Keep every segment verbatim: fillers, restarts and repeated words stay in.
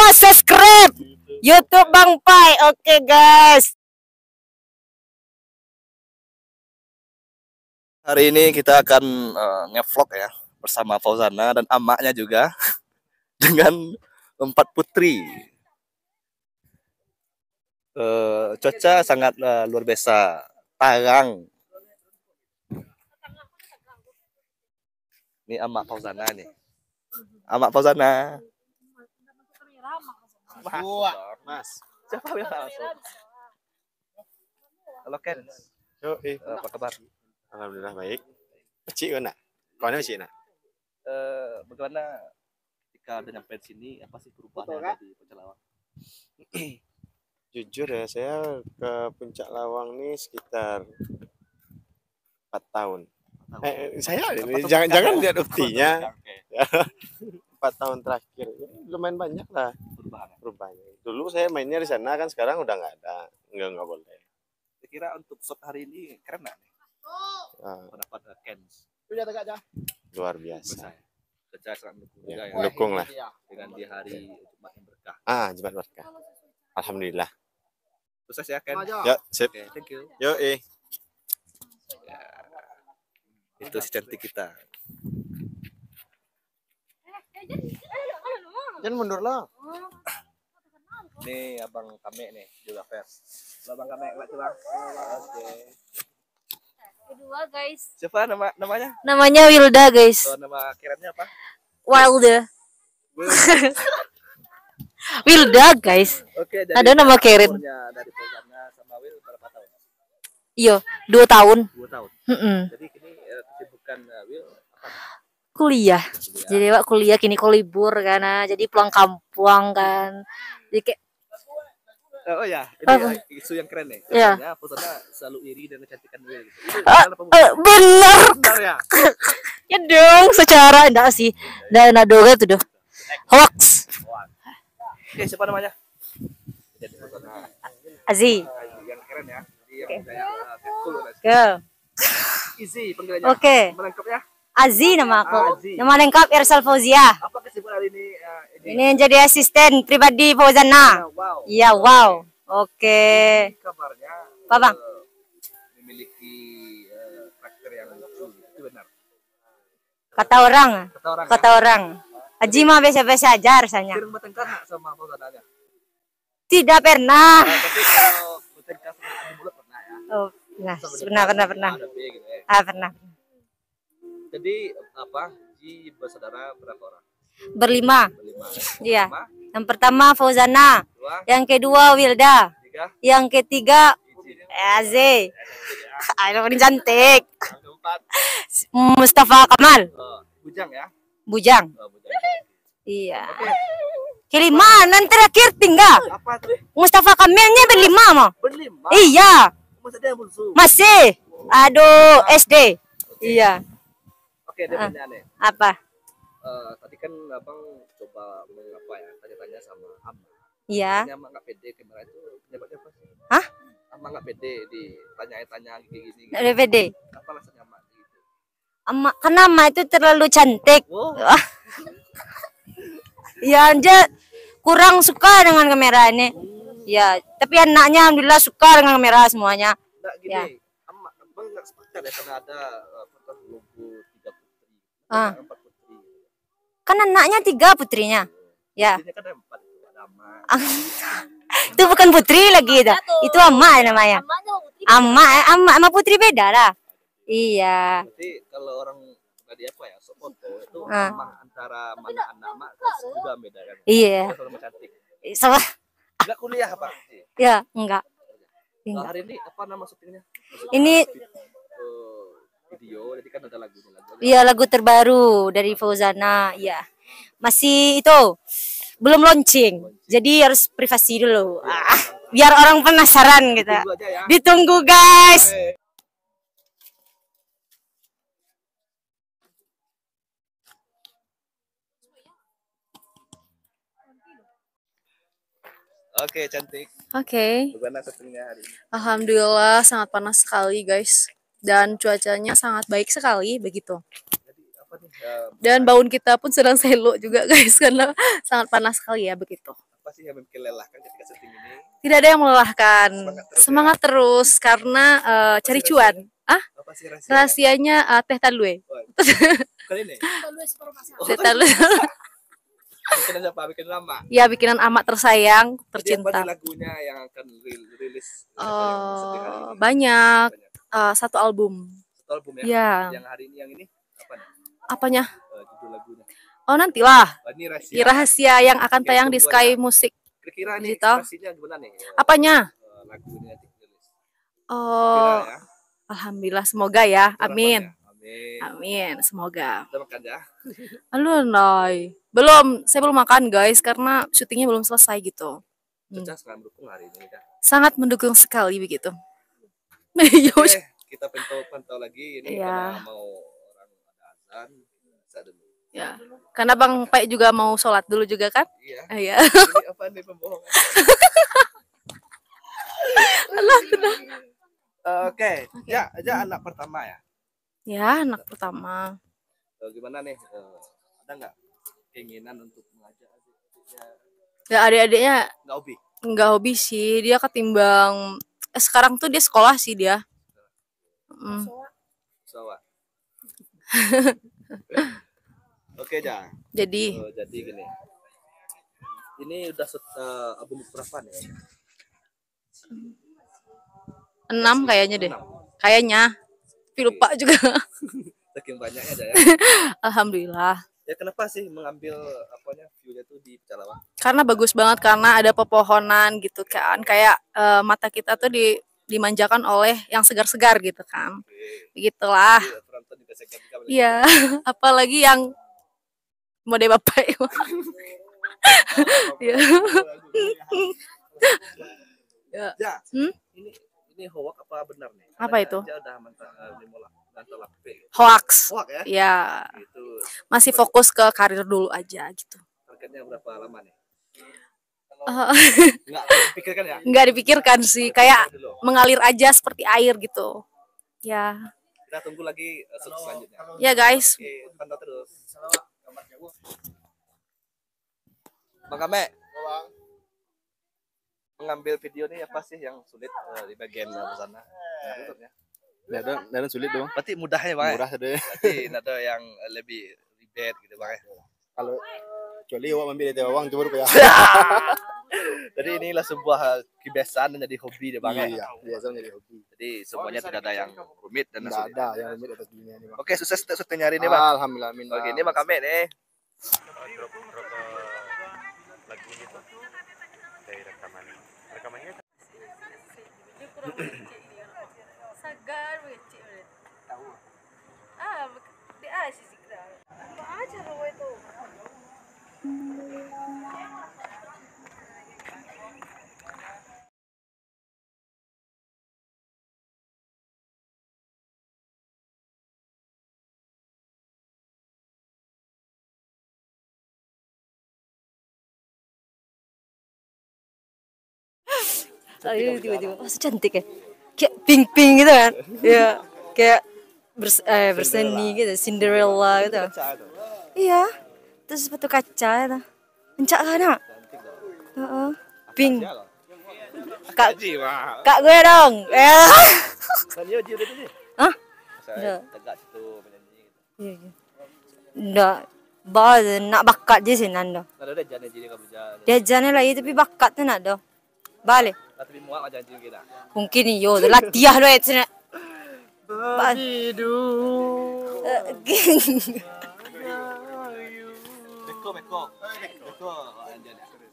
subscribe YouTube Bang Pai. Oke guys. Hari ini kita akan uh, nge-vlog ya bersama Fauzana dan amaknya juga dengan empat putri. Uh, cuaca sangat uh, luar biasa, tarang. Ini amak Fauzana nih. Amak Fauzana. Mas, mas. Siapa yang masuk? Halo Ken. Yo, eh. Apa kabar? Alhamdulillah baik. Cik kau nak? Kau nak cik nak? Uh, bagaimana ketika udah nyampe sini, apa sih perubahan yang ada di Puncak Lawang? Jujur ya, saya ke Puncak Lawang nih sekitar empat tahun. Eh, saya ini jangan jangan lihat buktinya. Empat tahun terakhir, ya, lumayan banyak lah Perubahan. perubahan. Dulu saya mainnya di sana kan, sekarang udah nggak ada, nggak nggak boleh. Kira untuk shot hari ini keren nggak nih? Nah, Pendapat Ken. luar biasa. Kerja sangat mendukung Ya, juga ya. mendukung lah. Dengan di hari Jumat yang berkah. Ah, Jumat berkah. Alhamdulillah. Sukses ya Ken. Ya, sip. Oke, thank you. Yo, eh. Ya, itu si cantik kita. Jangan mundur lah. Ini abang Kame nih, juga pers. Halo abang Kame, Pak Bang. Oke. Kedua guys. Siapa nama namanya? Namanya Wilda guys. Oh, nama kirannya apa? Wilda. Wilda guys. Oke, Ada nama Karen. umurnya dari Fauzana sama Will berapa tahun? Iya, dua tahun. Dua tahun. Mm-mm. Jadi ini eh, kesibukan eh, Will apa? Kuliah. Kuliah. Jadi Pak kuliah kini kok libur kan. ah. Jadi pulang kampung kan. Jadi kayak Oh ya, ini Apa? eh, isu yang keren nih. Iya. Katanya Fauzana selalu iri dan kecantikan Will gitu. Itu Ah, benar apa eh, bener. benar ya? Ya dong, secara enggak sih. Dan adoga itu doh. Hoax. Oke, siapa namanya? Jadi Fauzana. Azi. Yang keren ya. Jadi yang saya eh, cool guys. Ke. Easy panggilannya. Oke. Nama lengkapnya? Azi nama aku. Azi. Nama lengkap Irsal Fauzia. Apa kesibukan hari ini? eh, ini? Ini yang jadi asisten pribadi Fauzana. Ah, wow. Iya, wow. Oke. Kabarnya Apa, Bang? eh, memiliki eh, karakter yang lucu, itu benar. Kata orang, Kata orang. kata orang. Aji mah biasa-biasa aja rasanya. Sering bertengkar nggak sama Fauzana? Tidak pernah. Nah, tapi kalau bertengkar sama adu mulut pernah ya. Oh, nah, pernah, pernah, pernah. Ada B gitu ya. Ah, pernah. Jadi apa? Ji bersaudara berapa orang? Berlima. Berlima. Iya. Pertama, Yang pertama Fauzana, dua, yang kedua Wilda, tiga, yang ketiga Iji. Aziz. Ayo paling cantik. Yang keempat, Mustafa Kamal, eh, Bujang ya. Bujang. Oh, Bujang. Iya. Oke. Kelima, nanti terakhir tinggal Apa tuh? Mustafa Kamilnya berlima mah. Berlima. Iya, Masih ada yang musuh. masih. Aduh, S D. Iya. Oke, dia Ah. punya nih. Apa? Eh, tadi kan abang coba mengapa ya tanya-tanya sama Amma. Iya. Tanya Amma nggak pede kamera itu penyebabnya apa sih? Hah? Amma nggak pede ditanya-tanya kayak gini. Gitu. D V D. Apa alasannya Amma gitu? Ama, karena Ama itu terlalu cantik. Oh, Ya, dia kurang suka dengan kamera ini. Ya, tapi anaknya alhamdulillah suka dengan kamera semuanya. nggak gini. Ya. Amma, abang nggak sepakat ya karena ada eh, foto logo tiga putri. Ah. Ada empat putri. Kan anaknya tiga putrinya. Ya. Putrinya kan ada empat. Ada Amma. Itu bukan putri lagi itu. Itu Ama namanya. Ama, Ama, Ama putri beda lah. Iya. Berarti kalau orang tadi apa ya, sok foto itu Ah. Amma antara mana anak Amma juga beda kan. Iya. Sama cantik. Sama. Nggak kuliah apa? Ya, enggak. Nah, Enggak. hari ini apa nama syutingnya? Ini Eh, video, jadi kan ada lagunya lagu. ya lagu terbaru dari Fauzana. Ya. Masih itu belum launching. Jadi harus privasi dulu. Ah, biar orang penasaran gitu. Tunggu aja ya. Ditunggu guys. Oke, cantik. Oke, Bagaimana syutingnya hari ini? alhamdulillah sangat panas sekali guys, dan cuacanya sangat baik sekali begitu. Jadi apa nih? eh, Dan baun kita pun sedang selo juga guys karena sangat panas sekali ya begitu. apa apa sih yang bikin melelahkan ketika syuting ini? Tidak ada yang melelahkan. Semangat terus, Semangat terus karena eh, cari cuan. Ah, Apa sih rahasia? rahasianya eh, teh talue. Kali ini? Oh, Teh talue. bikinan siapa? Bikin lama. Ya, bikinan amat tersayang, Jadi apa tercinta. nih lagunya yang akan ril- rilis? Oh, banyak. Eh, satu album. Satu album ya? Ya. Yang hari ini yang ini apa nih? Apanya? Eh, judul lagunya. Oh, nantilah. Oh, ini rahasia. Di rahasia yang akan Oke, tayang di tunggu Sky aja. Music. Kira-kira nih Digital. inspirasinya gimana nih? Eh, Apanya? eh, lagu ini nanti rilis. Oh, Kira ya. alhamdulillah, semoga ya. Harapannya. Amin. Amin. Amin, semoga. Udah makan ya? Halo, Nay. Belum, saya belum makan, guys, karena syutingnya belum selesai gitu. Hmm. Cuaca sangat mendukung hari ini kan. Sangat mendukung sekali begitu. Iya, Oke, kita pantau-pantau lagi ini Iya. karena mau orang ada azan. Bisa dulu. ya. Karena Bang Pai juga mau sholat dulu juga kan? Iya. Ah, Iya. Ini apa nih pembohongan? Oke, ya, ya anak pertama ya. Ya, anak pertama. Eh, gimana nih? Eh, ada nggak keinginan untuk mengajak adik-adiknya? Ya, adik-adiknya Nggak hobi. nggak hobi sih. Dia ketimbang eh, sekarang tuh dia sekolah sih dia. Mm. Sawa. Oke, ja. Jadi Eh, jadi gini. Ini udah set, eh, album berapa nih? enam kayaknya deh. Enam. Kayaknya. Tapi lupa juga. Saking banyaknya aja ya. Alhamdulillah. Ya kenapa sih mengambil apanya view-nya tuh di Pecalawang? Karena bagus banget karena ada pepohonan gitu kan. Kayak eh, mata kita tuh di dimanjakan oleh yang segar-segar gitu kan. Begitulah. Jadi, penonton juga segar juga. Iya, apalagi yang mode bapak. Iya. Ya. Ya, Hmm? ini ini hoax apa benar nih? Apa Katanya itu? Dia udah mentah dimulai mentah P. Hoax. Hoax ya? Ya, Itu masih fokus ke karir dulu aja gitu. targetnya berapa lama nih? Eh, Enggak pikirkan ya? Nggak dipikirkan sih, kayak Dulu. mengalir aja seperti air gitu. Ya, Kita tunggu lagi uh, sukses selanjutnya. ya guys. Oke, pantau terus. Bang Ame, mengambil video ini apa sih yang sulit uh, di bagian uh, sana? Nah, Nggak ada, nggak ada sulit dong. berarti mudahnya bang. Murah saja. Berarti nggak ada yang uh, lebih ribet gitu bang. Kalau kecuali awak ambil dari awang coba ya. Jadi inilah sebuah uh, kebiasaan dan jadi hobi deh bang. Iya, biasa menjadi hobi. Jadi semuanya tidak ada yang rumit dan Nggak sulit. ada yang rumit atas dunia ini, Bang. Oke, sukses untuk syuting hari ini bang. Alhamdulillah, amin. Oke, ini bang Ame nih. Aduh, tiba-tiba masa cantik ya, kayak pink-pink gitu kan, ya kayak bers eh, berseni gitu, Cinderella gitu. Iya, terus sepatu kaca itu, encak kan nak? Heeh. Pink. Kak, Ji, Bang. kak gue dong. Ya. Kan dia Ji udah tadi. Hah? Saya Udah. tegak situ menyanyi gitu. Iya, iya. Nggak, bah nak bakat je sih nando. Nggak ada jangan jadi nggak bisa. Diajarnya lagi tapi bakat tuh nak do. Balik. Tapi muak aja jadi kita. Mungkin iyo, latihan doa itu nak. Begitu. Beko beko. Beko anjir.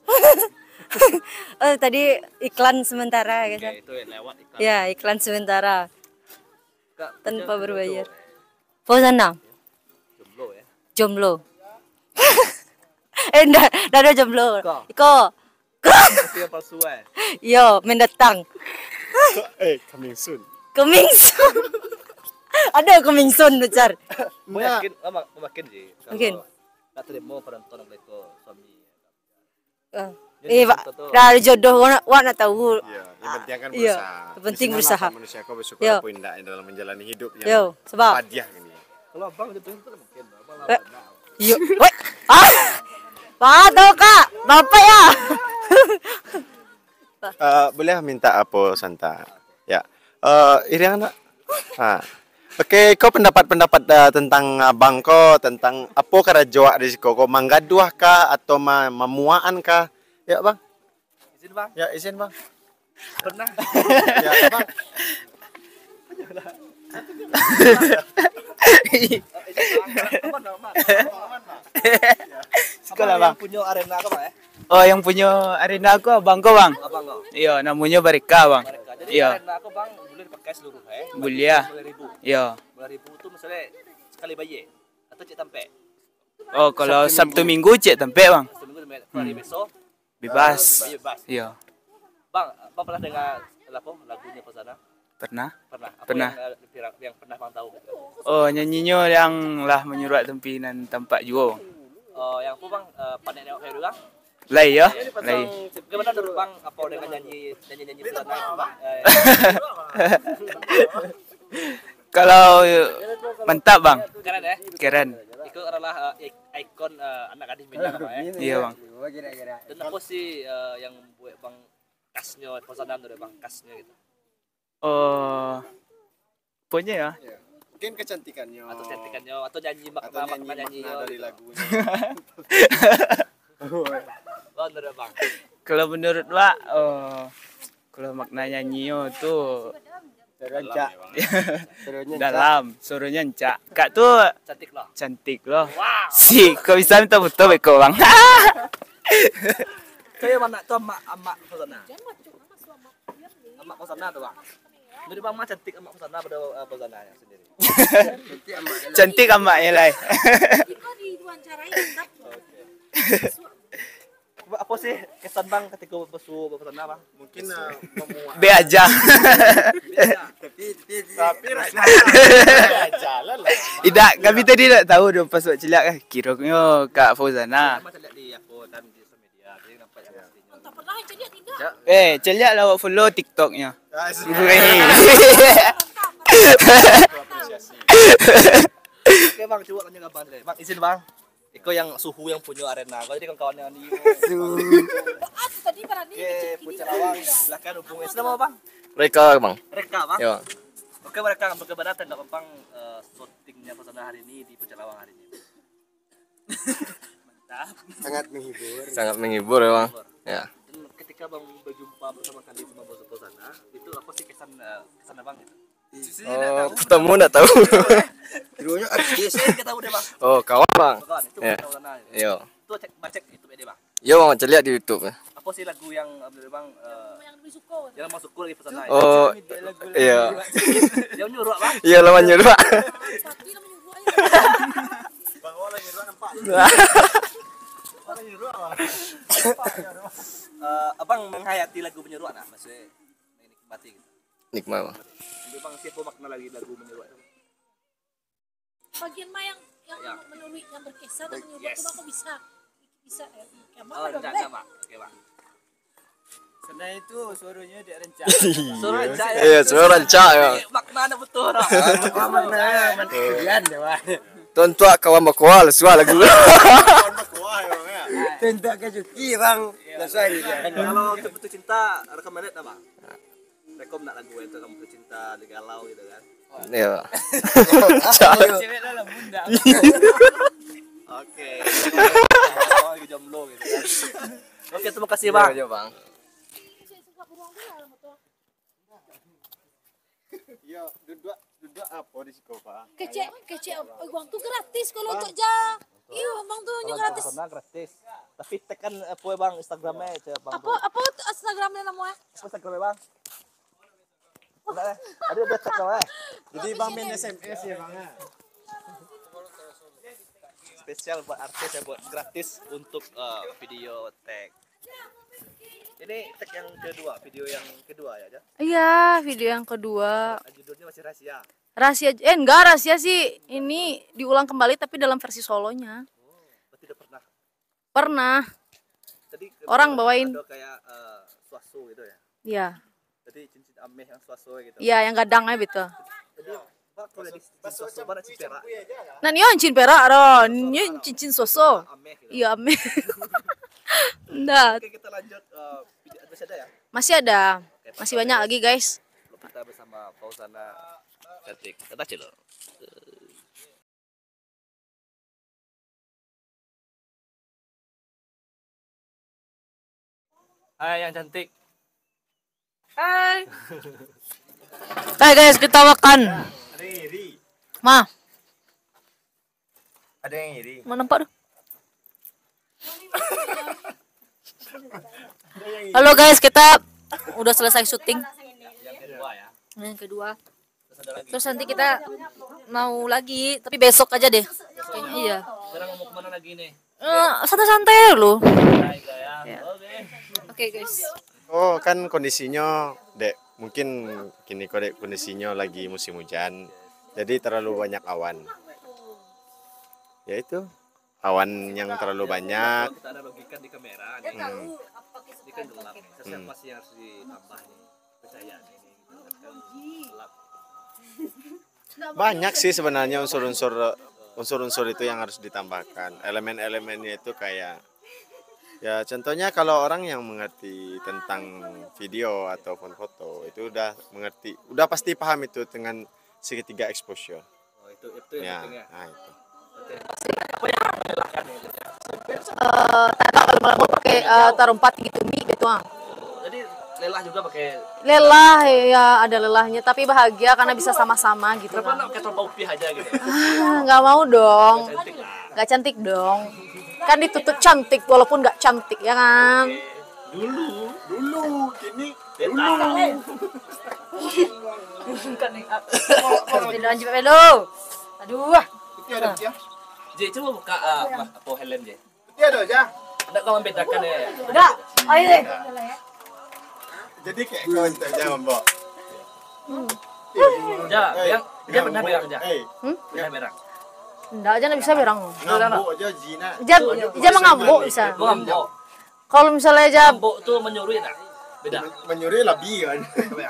Oh tadi iklan sementara guys. Oke, itu lewat iklan. Ya iklan sementara Kak, tanpa jangan berbayar. jodoh. Fauzana, Jomblo ya. jomblo. eh ndak, ndak ada jomblo. Iko. Iko, Tapi yang palsu eh. yo mendatang. Eh, coming soon. Coming soon. Ada coming soon besar. Mau yakin, lama makin sih. Kalau Yakin? nggak terima penonton yang itu suami. Eh, eh pak, dah ada jodoh, wak wak nak tahu. Iya, yang penting kan Iya, berusaha. yang penting Di sana berusaha. apa manusia kau bersyukur Yo. apa indah dalam menjalani hidup Yo, yang sebab. padiah ini. Kalau abang jodoh itu mungkin. Abang Eh. lama. Yo, woi, ah, pak tahu kak, bapak ya. Eh, boleh minta apa Santa? Ya. Eh Iriana. Ah. Oke, kau pendapat-pendapat uh, tentang abang kau tentang apa kara jawab di siko? Kau manggaduah kah atau ma memuaan kah? Ya bang. Izin bang. Ya izin bang. Pernah. Ya bang. Sekolah Abang bang. yang punya arena apa ya? Oh yang punya arena aku abang kau bang. Abang kau. Iya namanya Barika bang. Mereka. Jadi Iya. arena aku bang boleh dipakai seluruh eh. Boleh ya. Boleh ribu. Iya. Boleh ribu tuh misalnya sekali bayi atau cek tampe. Oh kalau Sabtu Minggu cek tempe bang. Seminggu sampai hari besok. Bebas. eh, Bebas. Iya. Bang, apa pernah dengar apa lagunya Fauzana? Pernah. Pernah. Apa Pernah. Yang, yang, yang pernah bang tahu? Gitu? Oh nyanyinya yang lah menyurat tempinan tempat juga. Oh, yang apa bang? Uh, pandai nengok kayak dulu bang. Lai ya. Lai. Gimana menurut bang? Apa dengan nyanyi nyanyi nyanyi Fauzana itu bang? Eh, Kalau mantap bang. keren ya. Keren. Itu adalah uh, ikon uh, anak gadis Minang apa ya? Iya bang. Dan apa sih uh, yang buat bang khasnya Fauzana menurut bang khasnya gitu? Oh. Pokoknya ya. Mungkin kecantikannya. Atau cantikannya atau nyanyi makna Atau makna nyanyi nyanyi makna dari lagunya. Bang menurut bang. Kalau menurut Wak, oh, kalau makna nyanyinya tuh Rancak. dalam, suruhnya encak. Kak tuh Cantik loh. cantik loh. Wow. Si, kau bisa minta foto beko bang. Kayak mana tuh emak emak Fauzana? Emak Fauzana tuh bang. Menurut bang mah cantik emak Fauzana pada uh, Fauzana yang sendiri. Cantik amaknya lah. Apa sih kesan bang ketika bersu Fauzana bang? Mungkin uh, memuat. Be aja. Tapi rasanya jalan lah. Tidak, kami tadi tak tahu dia pas buat celak eh. Kiranya Kak Fauzana. Sama lihat di aku dan di sosial media, jadi nampak yang pastinya. Eh, celak lah awak follow TikToknya. Oke bang, coba tanya ke bang. Bang izin bang. Iko yang suhu yang punya arena. Kalau jadi kawan-kawan yang di Oke, Pucat Lawang. Silakan hubungi. Nama bang? Mereka bang. Reka bang. Ya. Oke mereka akan berkeberatan nggak bang uh, syutingnya Fauzana hari ini di Pucat Lawang hari ini. Mantap. Sangat menghibur. Sangat menghibur ya bang. Ya. Dan ketika bang berjumpa bersama kali sama bos Fauzana, itu apa sih kesan uh, kesan abang itu? Oh, ketemu nggak tahu. Keduanya artis. Saya kita tahu deh bang. Oh, kawan bang. Kawan itu Ya. Fauzana. Yo. Itu cek baca itu deh bang. Yo bang, saya lihat di YouTube. Apa sih lagu yang uh, menurut bang uh, yang masuk kul di Fauzana? Oh, iya. Yang nyuruh bang. Iya lawan nyuruh. Bang Ola nyuruh nampak. Uh, abang menghayati lagu menyeruak nah maksudnya menikmati gitu. Nikmat bang. Jadi bang siapa makna lagi lagu menyeruak itu? Bagian mah yang yang Ya. menurut yang berkesan dan menyebut Yes. itu aku bisa bisa ya. Kayak Oh, mana enggak dong? enggak bang. Oke bang. Karena itu suruhnya dia rencana. Suruh aja ya. Iya, suruh rancak ya. Eh, maknanya betul. Bang. Tonton kawan bakual suara lagu. Tentu ke Juki bang. Nasari. Kalau untuk putus cinta rekomendasi apa? Rekom nak lagu itu kamu putus cinta di galau gitu kan. Iya. Cewek dalam bunda. Oke. Oh, lagi jomblo gitu kan. Oke, terima kasih bang. Iya bang. Iya, duduk duduk apa di siko pak? Kecil kecil uang tuh gratis kalau untuk ja. Iya, bang tuh Kalau gratis. Fauzana gratis. Tapi tekan apa bang Instagramnya aja bang. Apa apa tuh Instagramnya namanya? Apa Instagramnya bang? Ada ada ada tag namanya. Jadi bang main S M S ya bang ya. Spesial buat artis ya buat gratis untuk uh, video tag. Ini tag yang kedua, video yang kedua ya, aja. Iya, video yang kedua. Judulnya masih rahasia. Rahasia, eh enggak rahasia sih. Ini diulang kembali tapi dalam versi solonya. Oh, berarti udah pernah. Pernah. Tadi Orang bawain. ada kayak uh, suasu gitu ya. Iya. Jadi cincin ameh yang suasu gitu. Iya, yang gadangnya gitu. Jadi Pak kalau di cincin suasu mana cincin perak? Nah, ini cincin perak, Ron. Ini cincin soso. Ameh gitu. Iya, ame. Enggak, Oke, kita lanjut eh, video masih ada ya. masih ada. Masih banyak lagi, guys. Kita bersama Fauzana cantik. Kita cilo. Hai yang cantik. Hai. Hai guys, kita makan. Ada yang iri. Ma, Ada yang iri. mau nampak tuh? Halo guys, kita udah selesai syuting. Yang kedua ya. Yang kedua. Terus ada lagi. Terus nanti kita mau lagi, tapi besok aja deh. Kayaknya iya. Sekarang mau kemana lagi nih? Eh, santai-santai loh. Hai sayang. Ya. Oke. Oke guys. Oh kan kondisinya, dek, mungkin kini kode kondisinya lagi musim hujan, jadi terlalu banyak awan. Ya itu, awan yang terlalu banyak. Kita ada logika di kamera nih. Hmm. Ini kan gelap nih. Sesuatu Hmm. pasti yang harus ditambah nih. Percaya nih ini gitu kan gelap. Banyak sih sebenarnya unsur-unsur unsur-unsur itu yang harus ditambahkan. Elemen-elemennya itu kayak ya contohnya kalau orang yang mengerti tentang video ataupun foto itu udah mengerti, udah pasti paham itu dengan segitiga exposure. Oh, itu itu Ya, yang penting ya. nah itu. Eh, tanda kalau mau pakai eh, taruh empat gitu mie gitu ah. Jadi lelah juga pakai. Lelah ya, ada lelahnya tapi bahagia karena bisa sama-sama gitu Kenapa kan. nggak pakai topi putih aja gitu? Ah, nggak mau dong. Cantik lah. Nggak cantik dong. Kan ditutup cantik walaupun nggak cantik ya kan. Dulu. Dulu, kini Tidak lanjut dulu. Aduh. J, coba buka uh, apa helm J. dia ada aja. Enggak kau membedakan ya. Udah. Ayo deh. Jadi kayak kau aja mbak. Ja, yang dia pernah berang ja. Eh, Pernah berang. Nggak aja nggak bisa berang. ngambuk aja Zina. Jam jam ngambuk bisa. Gua ngambok. Kalau misalnya jam Ngambok tuh menyuruh tak? Beda. Menyuri lebih kan.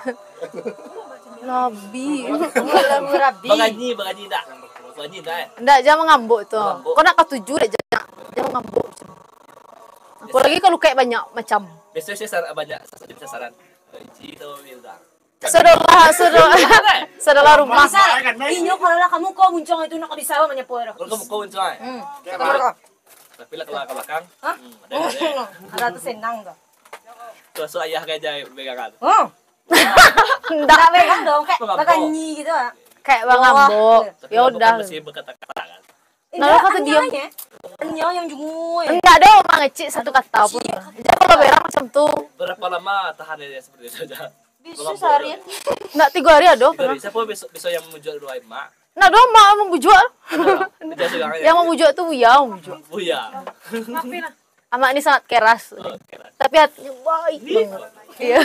nabi. Rabi. Baganyi, baganyi tak? Baganyi tak eh? Nggak jam ngambuk tuh. Ngambuk. Kau nak ketujuh deh jam jam ngambuk. Apalagi kalau kayak banyak macam. Biasanya saya sar- banyak satu sasaran. J itu bilang. Saudara, saudara, saudara rumah. Inyo kalau lah kamu kau muncul itu nak di sawah banyak poero. Kalau kamu kau coy. Hmm. Tapi lah kalau ke belakang. Hah? hmm, Ada ada. Ada tuh senang tuh. Tuh so ayah kayak jaya pegangan. Oh. Nggak, Enggak pegang dong kayak Ngambuk. makan nyi gitu ah. kayak bang ngambuk. Tapi Ya ngambok udah. kan masih berkata-kata kan. Nah, kata dia. Inyo yang junguy. Enggak ada omong ngecik satu kata pun. Jadi kalau berang macam tuh, Berapa lama tahan dia seperti itu aja? Bisa seharian. enggak tiga hari ada Tiga hari. pernah. Siapa besok besok yang menjual dua emak? Nah, dong mak membujuk. Dia sudah Yang membujuk tuh Buya membujuk. Buya. Amak ini sangat keras. Oke lah. Tapi hatinya baik banget. Iya.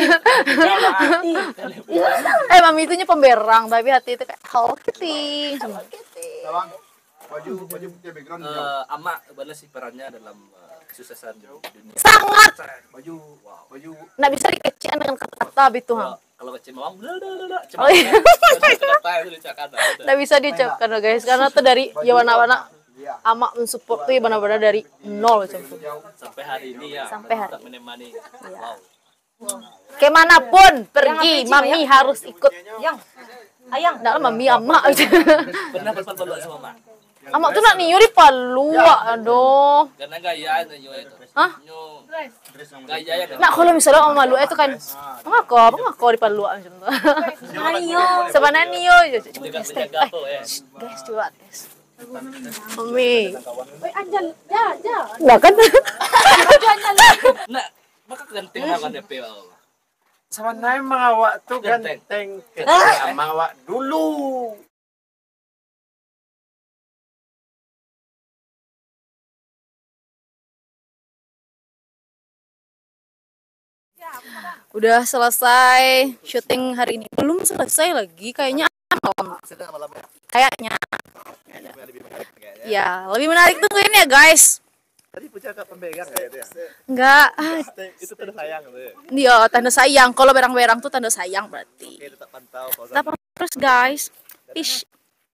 Eh, mami itunya pemberang, tapi hati itu kayak Hello Kitty. Baju baju putih background. Eh, Ama mana sih perannya dalam eh, kesuksesan dunia? Sangat. Baju, wow. Baju Nggak bisa dikecilkan dengan kata-kata itu, Kalau ha. kalau kecil mawang, bla bla bla bla. Oh, iya. Kata itu dicakan. Nggak bisa diucapkan loh guys, karena tuh dari ya mana-mana amak mensupport tuh ya benar-benar dari nol macam tuh. Sampai hari ini ya. Sampai hari. tetap menemani. Wow. Kemanapun pergi, mami harus ikut. Yang ayang. Nggak lah, mami amak aja. Pernah berpal-paluan sama Mak? Amak tuh nak niyo di Palua, aduh. Karena gaya nyo itu. Hah? Nyo gaya ya. Nah kalau misalnya orang malu itu kan mengako, mengako di Palua macam tuh. Ayo. Sebenarnya niyo, Dengan menjaga tuh ya. guys coba tes. Mami, Woi anjal, ja, ja. nggak kan? Nah, maka genting lawan D P. sebenarnya mawak tuh Genteng. ganteng. Ketika mawak dulu. Udah selesai syuting hari ini. Belum selesai lagi, kayaknya malam. Sedang malam ya. Kayaknya. Lebih menarik kayaknya. Ya, lebih menarik tungguin ya guys. Tadi punya agak pembegang kayak itu ya. Enggak, ah, Itu tanda sayang gitu ya. dia tanda sayang. Kalau berang-berang tuh tanda sayang berarti. Oke, tetap pantau. Tetap terus guys. Ish.